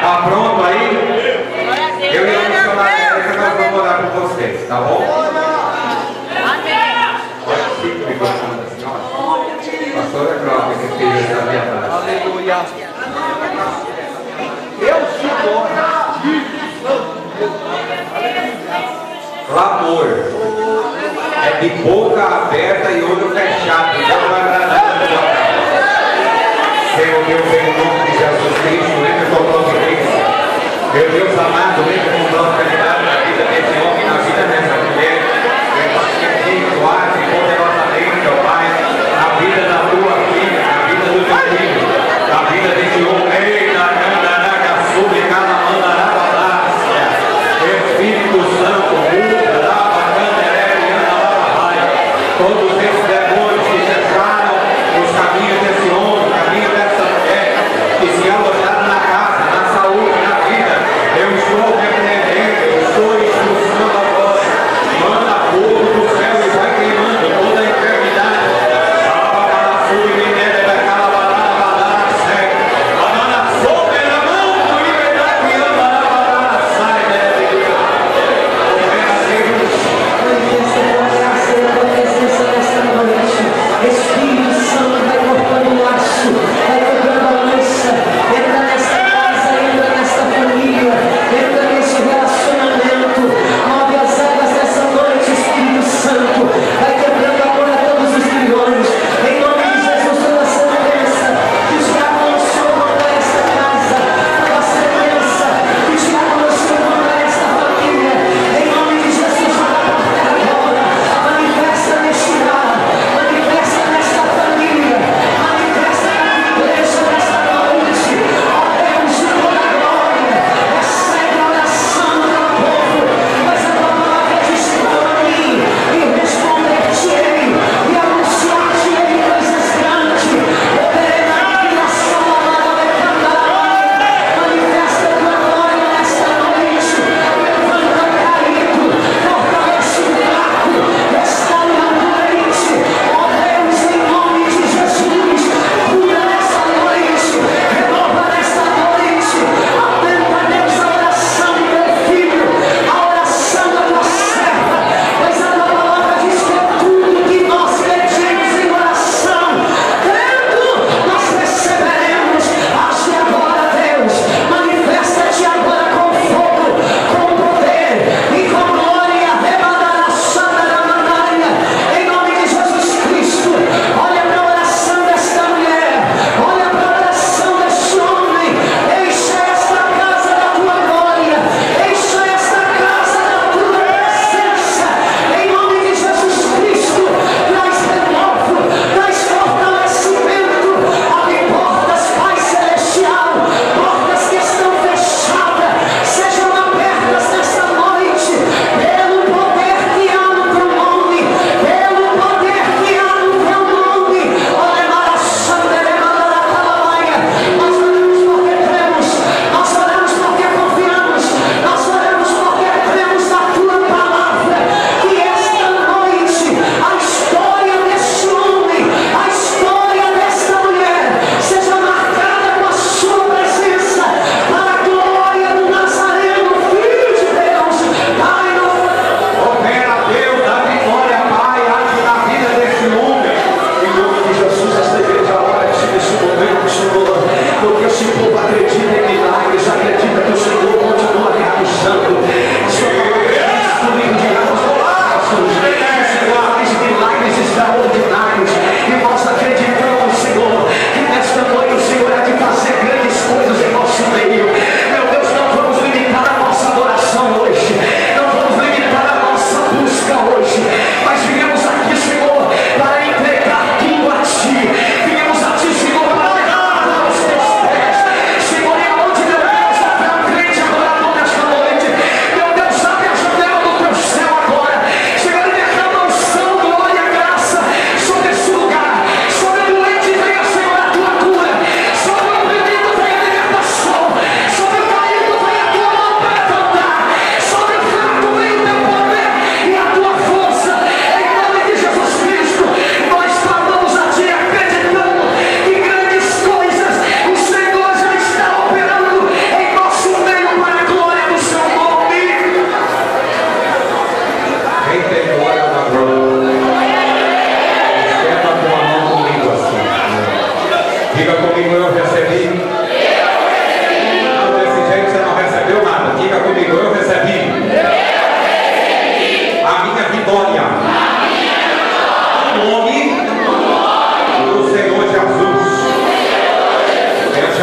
Tá pronto aí? Eu e a missionária Érica, nós vamos orar por vocês, tá bom? Pode seguir o microfone da senhora. Pastora Cláudia, que fez essa verdade. Aleluia. Eu sou Clamor é de boca aberta e olho fechado. Não vai agradar a tua casa. Senhor Deus, em nome de Jesus Cristo, lembra com providência. Meu Deus amado, lembra com prosperidade na vida desse homem, na vida dessa mulher. Atuar poderosamente, ó Pai, na vida da tua filha, na vida do teu filho, na vida desse homem. Eita, candaraca, sube, calamandará, Espírito Santo, muda, lava, canderé, e anda, lava, vai. Todos esses demônios que fecharam os caminhos desse homem, o caminho dessa mulher,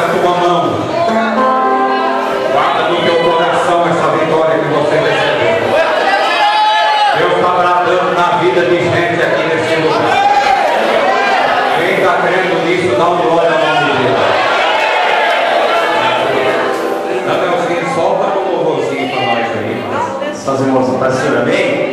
a tua mão. Guarda no teu coração essa vitória que você recebeu. Deus está bradando na vida de gente aqui nesse lugar. Quem está crendo nisso, dá um glória ao nome de Deus. Danielzinho, solta um louvorzinho para nós aí. Fazer uma oração para o Senhor, amém?